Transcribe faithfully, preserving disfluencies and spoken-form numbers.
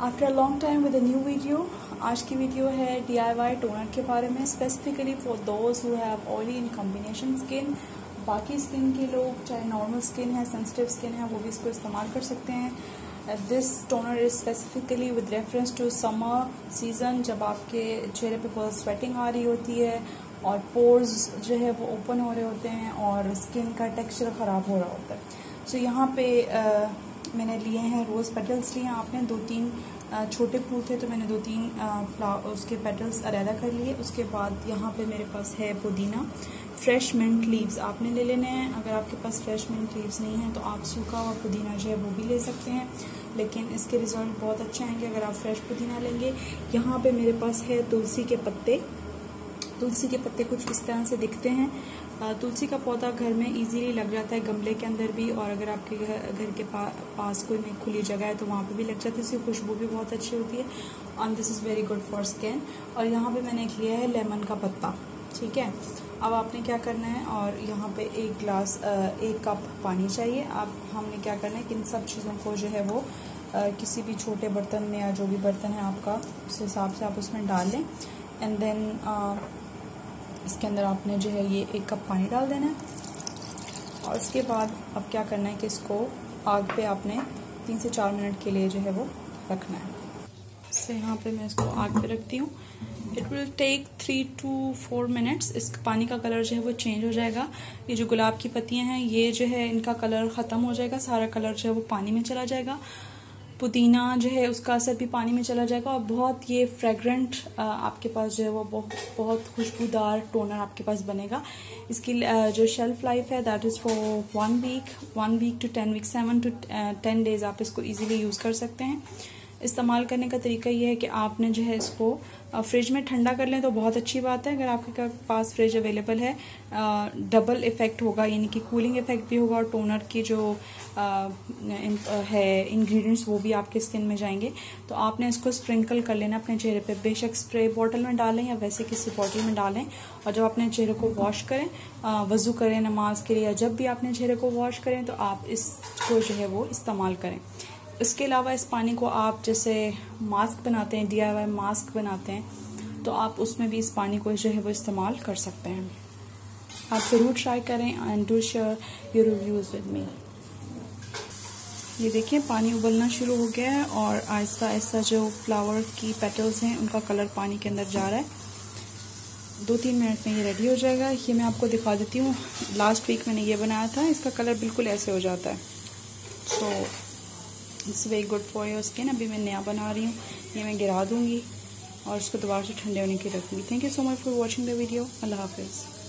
After a long time with a new video. आज की video है डी आई वाई टोनर के बारे में, specifically for those who have oily in combination skin. बाकी skin के लोग, चाहे नॉर्मल स्किन है, सेंसिटिव स्किन है, वो भी इसको इस्तेमाल कर सकते हैं। This toner is specifically with reference to summer season, जब आपके चेहरे पे बहुत स्वेटिंग आ रही होती है और पोर्स जो है वो ओपन हो रहे होते हैं और स्किन का टेक्सचर ख़राब हो रहा होता है। सो so, यहाँ पे uh, मैंने लिए हैं रोज़ पेटल्स लिए हैं। आपने दो तीन छोटे फूल थे तो मैंने दो तीन फ्लावर उसके पेटल्स अलहदा कर लिए। उसके बाद यहाँ पे मेरे पास है पुदीना, फ्रेश मिंट लीव्स आपने ले लेने हैं। अगर आपके पास फ्रेश मिंट लीव्स नहीं है तो आप सूखा हुआ पुदीना जो है वो भी ले सकते हैं, लेकिन इसके रिजल्ट बहुत अच्छे आएंगे अगर आप फ्रेश पुदीना लेंगे। यहाँ पे मेरे पास है तुलसी के पत्ते। तुलसी के पत्ते कुछ इस तरह से दिखते हैं। तुलसी का पौधा घर में इजीली लग जाता है, गमले के अंदर भी, और अगर आपके घर के पा, पास कोई में खुली जगह है तो वहाँ पे भी लग जाती है। इसकी खुशबू भी बहुत अच्छी होती है and this is very good for skin. और यहाँ पे मैंने एक लिया है लेमन का पत्ता, ठीक है। अब आपने क्या करना है, और यहाँ पे एक ग्लास एक कप पानी चाहिए। अब हमने क्या करना है कि इन सब चीज़ों को जो है वो किसी भी छोटे बर्तन में या जो भी बर्तन है आपका उस हिसाब से आप उसमें डाल लें। एंड देन इसके अंदर आपने जो है ये एक कप पानी डाल देना है। और उसके बाद अब क्या करना है कि इसको आग पे आपने तीन से चार मिनट के लिए जो है वो रखना है। इससे यहाँ पे मैं इसको आग पे रखती हूँ। It will take three to four minutes. इस पानी का कलर जो है वो चेंज हो जाएगा। ये जो गुलाब की पत्तियाँ हैं ये जो है इनका कलर ख़त्म हो जाएगा, सारा कलर जो है वो पानी में चला जाएगा। पुदीना जो है उसका असर भी पानी में चला जाएगा और बहुत ये फ्रेगरेंट आपके पास जो है वो बहुत बहुत खुशबूदार टोनर आपके पास बनेगा। इसकी जो शेल्फ लाइफ है that is for one week one week to ten week seven to ten days आप इसको इजीली यूज़ कर सकते हैं। इस्तेमाल करने का तरीका ये है कि आपने जो है इसको फ्रिज में ठंडा कर लें तो बहुत अच्छी बात है। अगर आपके पास फ्रिज अवेलेबल है, डबल इफ़ेक्ट होगा, यानी कि कूलिंग इफ़ेक्ट भी होगा और टोनर की जो आ, इन, है इंग्रेडिएंट्स वो भी आपके स्किन में जाएंगे। तो आपने इसको स्प्रिंकल कर लेना अपने चेहरे पे। बेशक स्प्रे बॉटल में डालें या वैसे किसी बॉटल में डालें, और जब अपने चेहरे को वॉश करें, वज़ू करें नमाज के लिए, या जब भी अपने चेहरे को वॉश करें तो आप इसको जो है वो इस्तेमाल करें। इसके अलावा इस पानी को आप जैसे मास्क बनाते हैं, डी आई वाई मास्क बनाते हैं, तो आप उसमें भी इस पानी को जो है वो इस्तेमाल कर सकते हैं। आप ज़रूर ट्राई करें and do share your reviews with me. ये देखिए पानी उबलना शुरू हो गया है और आहिस्ता आहिस्ता जो फ्लावर की पेटल्स हैं उनका कलर पानी के अंदर जा रहा है। दो तीन मिनट में ये रेडी हो जाएगा। ये मैं आपको दिखा देती हूँ। लास्ट वीक मैंने ये बनाया था, इसका कलर बिल्कुल ऐसे हो जाता है। So it's very good for your skin. अभी मैं नया बना रही हूँ, ये मैं गिरा दूँगी और इसको दोबारा से ठंडे होने के लिए रखूँगी। Thank you so much for watching the video. अल्लाह हाफिज़।